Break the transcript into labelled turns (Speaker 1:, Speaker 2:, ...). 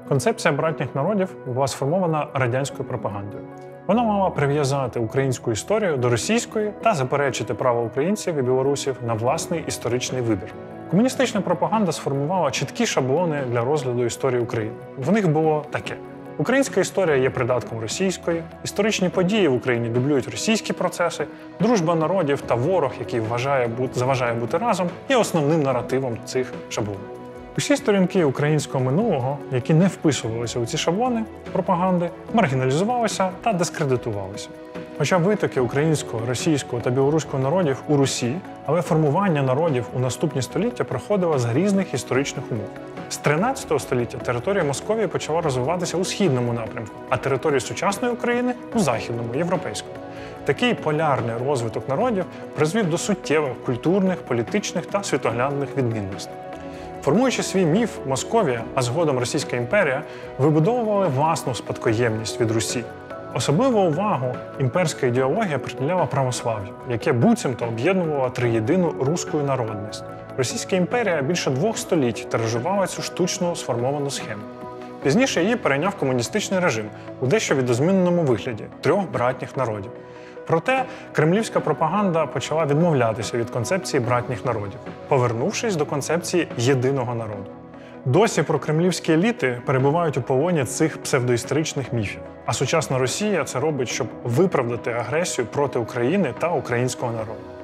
Speaker 1: Концепція братніх народів була сформована радянською пропагандою. Вона мала прив'язати українську історію до російської та заперечити право українців і білорусів на власний історичний вибір. Комуністична пропаганда сформувала чіткі шаблони для розгляду історії України. В них було таке: українська історія є придатком російської, історичні події в Україні дублюють російські процеси, дружба народів та ворог, який заважає бути разом, є основним наративом цих шаблонів. Усі сторінки українського минулого, які не вписувалися у ці шаблони пропаганди, маргіналізувалися та дискредитувалися. Хоча витоки українського, російського та білоруського народів у Русі, але формування народів у наступні століття проходило з різних історичних умов. З 13 століття територія Московії почала розвиватися у східному напрямку, а територія сучасної України – у західному, європейському. Такий полярний розвиток народів призвів до суттєвих культурних, політичних та світоглядних відмінностей. Формуючи свій міф, Московія, а згодом Російська імперія, вибудовували власну спадкоємність від Русі. Особливу увагу імперська ідеологія приділяла православ'ю, яке буцімто об'єднувало триєдину руську народність. Російська імперія більше 2 століть тиражувала цю штучно сформовану схему. Пізніше її перейняв комуністичний режим у дещо відозміненому вигляді – 3 братніх народів. Проте кремлівська пропаганда почала відмовлятися від концепції братніх народів, повернувшись до концепції єдиного народу. Досі прокремлівські еліти перебувають у полоні цих псевдоісторичних міфів, а сучасна Росія це робить, щоб виправдати агресію проти України та українського народу.